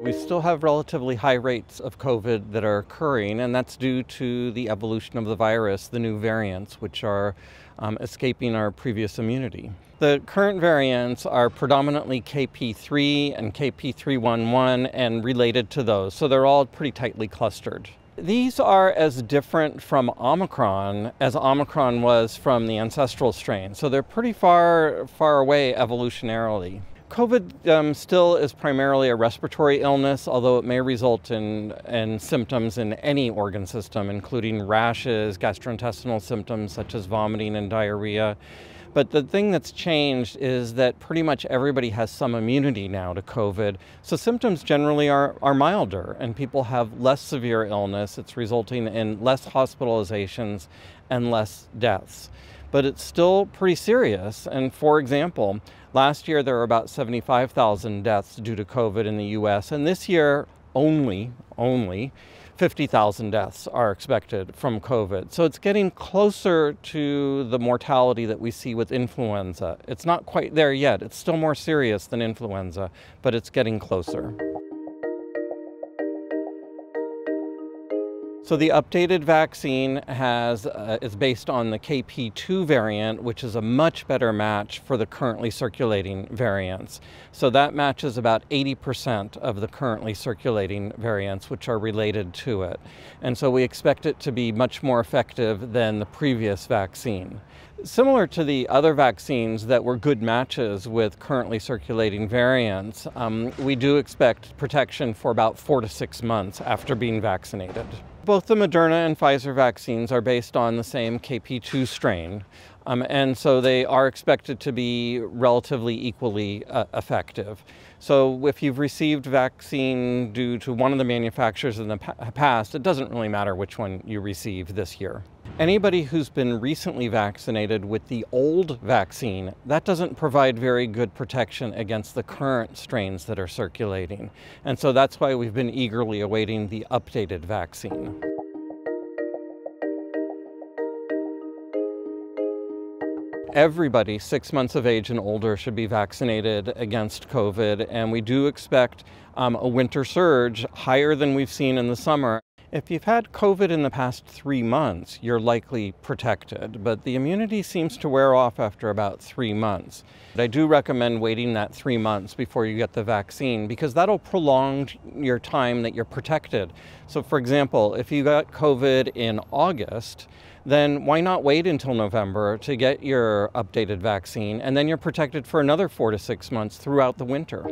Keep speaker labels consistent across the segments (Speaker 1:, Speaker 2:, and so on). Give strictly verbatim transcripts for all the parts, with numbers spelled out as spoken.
Speaker 1: We still have relatively high rates of COVID that are occurring, and that's due to the evolution of the virus, the new variants, which are um, escaping our previous immunity. The current variants are predominantly K P three and K P three eleven and related to those, so they're all pretty tightly clustered. These are as different from Omicron as Omicron was from the ancestral strain, so they're pretty far, far away evolutionarily. COVID um, still is primarily a respiratory illness, although it may result in, in symptoms in any organ system, including rashes, gastrointestinal symptoms such as vomiting and diarrhea. But the thing that's changed is that pretty much everybody has some immunity now to COVID, so symptoms generally are, are milder, and people have less severe illness. It's resulting in less hospitalizations and less deaths. But it's still pretty serious, and for example, last year there were about seventy-five thousand deaths due to COVID in the U S, and this year only, only fifty thousand deaths are expected from COVID. So it's getting closer to the mortality that we see with influenza. It's not quite there yet. It's still more serious than influenza, but it's getting closer. So the updated vaccine has, uh, is based on the K P two variant, which is a much better match for the currently circulating variants. So that matches about eighty percent of the currently circulating variants, which are related to it. And so we expect it to be much more effective than the previous vaccine. Similar to the other vaccines that were good matches with currently circulating variants, um, we do expect protection for about four to six months after being vaccinated. Both the Moderna and Pfizer vaccines are based on the same K P two strain, um, and so they are expected to be relatively equally uh, effective. So if you've received vaccine due to one of the manufacturers in the pa past, it doesn't really matter which one you receive this year. Anybody who's been recently vaccinated with the old vaccine, that doesn't provide very good protection against the current strains that are circulating. And so that's why we've been eagerly awaiting the updated vaccine. Everybody six months of age and older should be vaccinated against COVID, and we do expect um, a winter surge higher than we've seen in the summer. If you've had COVID in the past three months, you're likely protected, but the immunity seems to wear off after about three months. But I do recommend waiting that three months before you get the vaccine, because that'll prolong your time that you're protected. So for example, if you got COVID in August, then why not wait until November to get your updated vaccine, and then you're protected for another four to six months throughout the winter.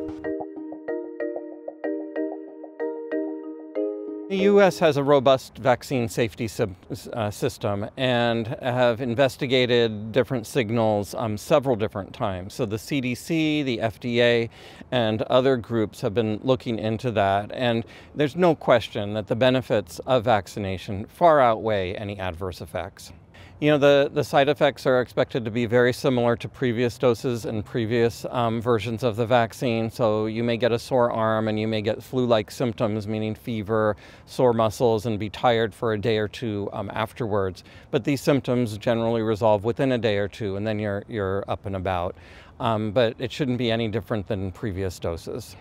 Speaker 1: The U S has a robust vaccine safety uh, system and have investigated different signals um, several different times. So the C D C, the F D A, and other groups have been looking into that, and there's no question that the benefits of vaccination far outweigh any adverse effects. You know, the, the side effects are expected to be very similar to previous doses and previous um, versions of the vaccine. So you may get a sore arm and you may get flu-like symptoms, meaning fever, sore muscles, and be tired for a day or two um, afterwards. But these symptoms generally resolve within a day or two, and then you're, you're up and about. Um, but it shouldn't be any different than previous doses.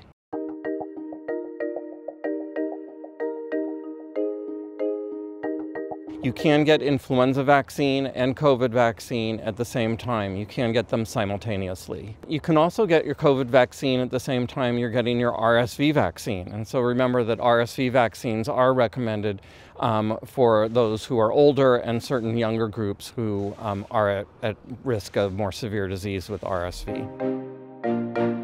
Speaker 1: You can get influenza vaccine and COVID vaccine at the same time. You can get them simultaneously. You can also get your COVID vaccine at the same time you're getting your R S V vaccine. And so remember that R S V vaccines are recommended um, for those who are older and certain younger groups who um, are at, at risk of more severe disease with R S V.